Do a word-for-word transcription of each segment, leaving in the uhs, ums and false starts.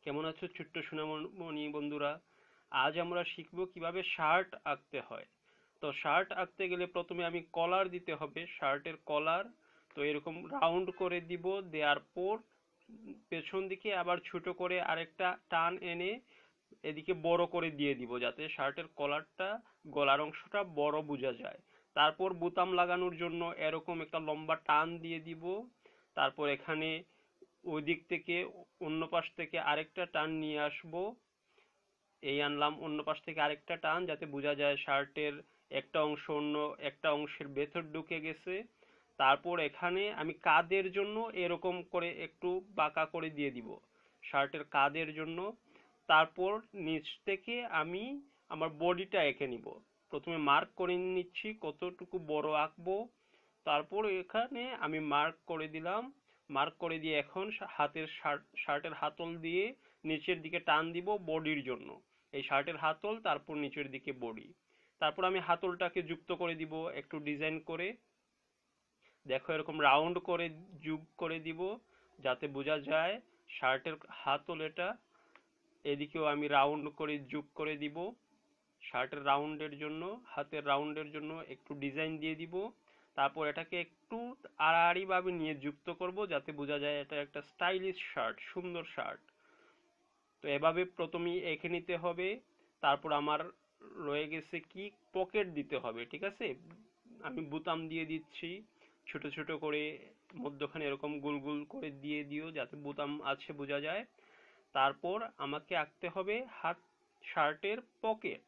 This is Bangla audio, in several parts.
কেমন আছো ছোট্ট সোনামণি বন্ধুরা? আজ আমরা শিখব কিভাবে শার্ট আঁকতে হয়। তো শার্ট আঁকতে গেলে প্রথমে আমি কলার দিতে হবে, শার্টের কলার। তো এরকম রাউন্ড করে দিব, দেওয়ার পর পেছন দিকে আবার ছোট করে আরেকটা টান এনে এদিকে বড় করে দিয়ে দিব, যাতে শার্টের কলারটা, গলার অংশটা বড় বোঝা যায়। তারপর বোতাম লাগানোর জন্য এরকম একটা লম্বা টান দিয়ে দিব। তারপর এখানে ওই দিক থেকে অন্য পাশ থেকে আরেকটা টান নিয়ে আসবো। এই আনলাম, অন্য পাশ থেকে আরেকটা টান, যাতে বোঝা যায় শার্টের একটা অংশ অন্য একটা অংশের ভেতর ঢুকে গেছে। তারপর এখানে আমি কাঁধের জন্য এরকম করে একটু বাঁকা করে দিয়ে দিব, শার্টের কাঁধের জন্য। তারপর নিচ থেকে আমি আমার বডিটা এঁকে নিব। প্রথমে মার্ক করে নিচ্ছি কতটুকু বড় আঁকবো। তারপর এখানে আমি মার্ক করে দিলাম। মার্ক করে দিয়ে এখন হাতের শার্ট শার্টের হাতল দিয়ে নিচের দিকে টান দিব বডির জন্য। এই শার্টের হাতল, তারপর নিচের দিকে বডি। তারপর আমি হাতলটাকে যুক্ত করে দিব একটু ডিজাইন করে। দেখো এরকম রাউন্ড করে যোগ করে দিব, যাতে বোঝা যায় শার্টের হাতল এটা। এদিকেও আমি রাউন্ড করে যোগ করে দিব। শার্টের রাউন্ডের জন্য, হাতের রাউন্ডের জন্য একটু ডিজাইন দিয়ে দিব। তারপর এটাকে একটু আড়াআড়ি ভাবে নিয়ে যুক্ত করব, যাতে বোঝা যায় এটা একটা স্টাইলিশ শার্ট, সুন্দর শার্ট। তো এভাবে প্রথমেই এঁকে নিতে হবে। তারপর আমার রয়ে গেছে কি, পকেট দিতে হবে, ঠিক আছে। আমি বোতাম দিয়ে দিচ্ছি ছোট ছোট করে, মধ্যখানে এরকম গোল গোল করে দিয়ে দিও, যাতে বোতাম আছে বোঝা যায়। তারপর আমাকে আঁকতে হবে হাত শার্টের পকেট।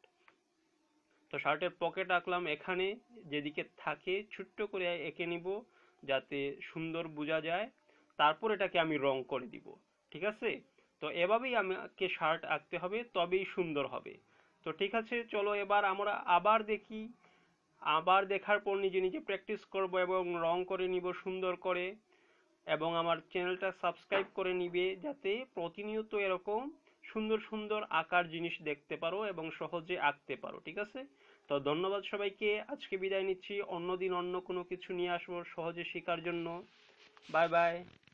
তো শার্টের পকেট আঁকলাম, এখানে যেদিকে থাকে ছোট্ট করে এঁকে নিব, যাতে সুন্দর বোঝা যায়। তারপর এটাকে আমি রং করে দিব, ঠিক আছে। তো এভাবেই আমাকে শার্ট আঁকতে হবে, তবেই সুন্দর হবে। তো ঠিক আছে, চলো এবার আমরা আবার দেখি। আবার দেখার পর নিজে নিজে প্র্যাকটিস করব এবং রং করে নিব সুন্দর করে। এবং আমার চ্যানেলটা সাবস্ক্রাইব করে নিবে, যাতে প্রতিনিয়ত এরকম সুন্দর সুন্দর আঁকার জিনিস দেখতে পারো এবং সহজে আঁকতে পারো, ঠিক আছে। তো ধন্যবাদ সবাইকে, আজকে বিদায় নিচ্ছি। অন্যদিন অন্য কোনো কিছু নিয়ে আসবো সহজে শেখার জন্য। Bye by.